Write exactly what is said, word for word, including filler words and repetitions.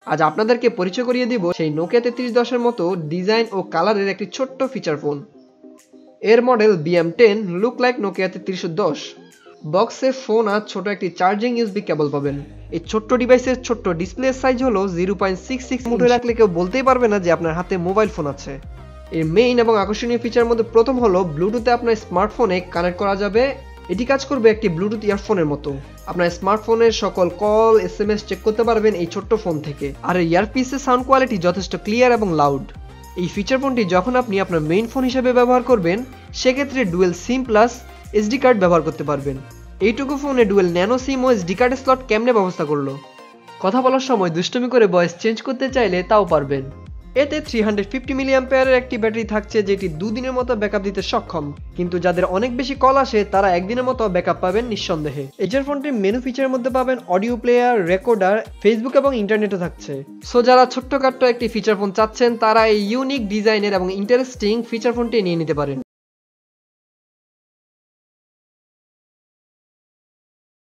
আজ আপনাদেরকে পরিচয় করিয়ে দিব সেই নোকিয়া তেত্রিশ দশের মতো ডিজাইন ও কালারের একটি ছোট্ট ফিচার ফোন। এর model B M ten, look like Nokia তেত্রিশ দশ। বক্সে ফোন আর ছোট একটি চার্জিং ইউএসবি কেবল পাবেন। এই ছোট্ট ডিভাইসের ছোট্ট ডিসপ্লে সাইজ হলো জিরো পয়েন্ট সিক্স সিক্স মুঠে রাখলে কেউ বলতেই পারবে না যে আপনার হাতে মোবাইল ফোন আছে। এর মেইন এবং আকর্ষণীয় ফিচারের মধ্যে প্রথম হলো ব্লুটুথে আপনার স্মার্টফোনে কানেক্ট করা যাবে। এটি কাজ করবে একটি ব্লুটুথ ইয়ারফোনের মতো। আপনার স্মার্টফোনের সকল call S M S check করতে পারবেন এই ছোট্ট ফোন থেকে। আর এই ইয়ারপিসের সাউন্ড কোয়ালিটি যথেষ্ট ক্লিয়ার এবং লাউড। এই ফিচার ফোনটি যখন আপনি আপনার মেইন ফোন হিসেবে ব্যবহার করবেন সেক্ষেত্রে dual SIM plus SD card ব্যবহার করতে পারবেন। এইটুকু ফোনে ডুয়েল ন্যানো সিম ও এসডি কার্ডের স্লট কেমনে ব্যবস্থা করলো? কথা বলার সময় দুষ্টুমি করে ভয়েস চেঞ্জ করতে চাইলে তাও পারবেন। এতে থ্রি হান্ড্রেড ফিফটি মিলি অ্যাম্পিয়ারের একটি ব্যাটারি থাকছে যেটি দুদিনের মতো ব্যাকআপ দিতে সক্ষম, কিন্তু যাদের অনেক বেশি কল আসে তারা একদিনের মতো ব্যাকআপ পাবেন নিঃসন্দেহে। এজের ফোনটির মেনু ফিচারের মধ্যে পাবেন অডিও প্লেয়ার, রেকর্ডার, ফেসবুক এবং ইন্টারনেটও থাকছে। সো যারা ছোট্টখাট্ট একটি ফিচার ফোন চাচ্ছেন তারা এই ইউনিক ডিজাইনের এবং ইন্টারেস্টিং ফিচার ফোনটি নিয়ে নিতে পারেন।